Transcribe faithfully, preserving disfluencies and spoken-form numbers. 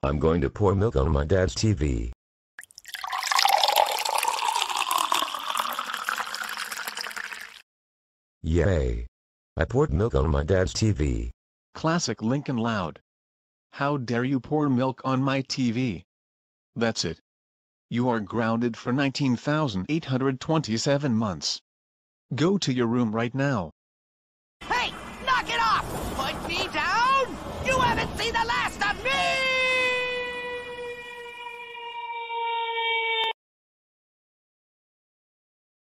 I'm going to pour milk on my dad's T V. Yay! I poured milk on my dad's T V. Classic Lincoln Loud. How dare you pour milk on my T V? That's it. You are grounded for nineteen thousand eight hundred twenty-seven months. Go to your room right now. Hey, knock it off! Put me down! You haven't seen the last of me!